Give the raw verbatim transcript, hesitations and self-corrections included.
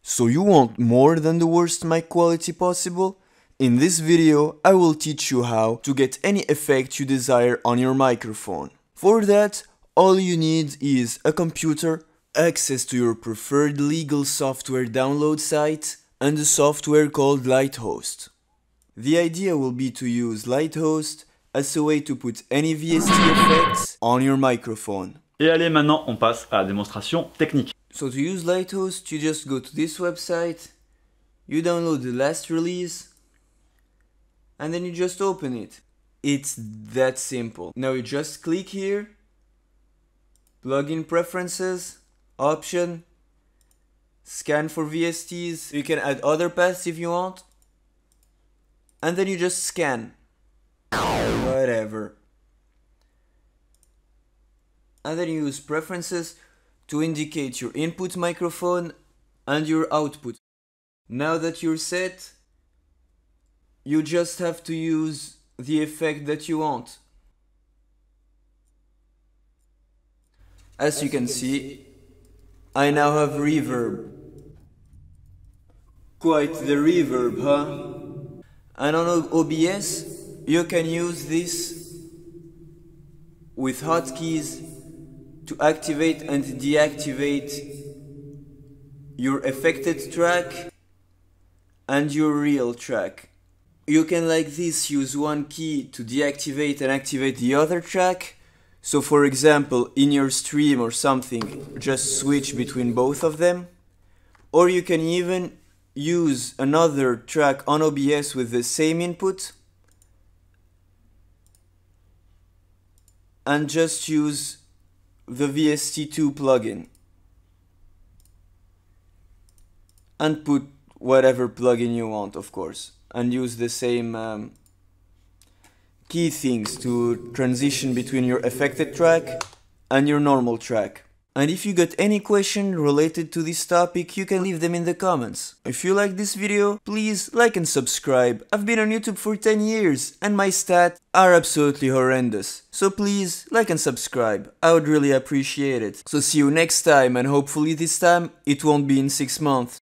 So you want more than the worst mic quality possible? In this video, I will teach you how to get any effect you desire on your microphone. For that, all you need is a computer, access to your preferred legal software download site, and a software called LightHost. The idea will be to use LightHost as a way to put any V S T effects on your microphone. Et allez, maintenant on passe à la démonstration technique. So to use LightHost, you just go to this website, you download the last release, and then you just open it. It's that simple. Now you just click here, plugin preferences, option, scan for V S Ts. You can add other paths if you want, and then you just scan. Whatever. And then you use preferences to indicate your input microphone and your output. Now that you're set, you just have to use the effect that you want. As you can see, I now have reverb. Quite the reverb, huh? And on O B S, you can use this with hotkeys to activate and deactivate your affected track and your real track. You can, like this, use one key to deactivate and activate the other track. So for example, in your stream or something, just switch between both of them. Or you can even use another track on O B S with the same input and just use the V S T two plugin and put whatever plugin you want, of course, and use the same um, key things to transition between your affected track and your normal track. And if you got any question related to this topic, you can leave them in the comments. If you like this video, please like and subscribe. I've been on YouTube for ten years and my stats are absolutely horrendous. So please like and subscribe. I would really appreciate it. So see you next time, and hopefully this time it won't be in six months.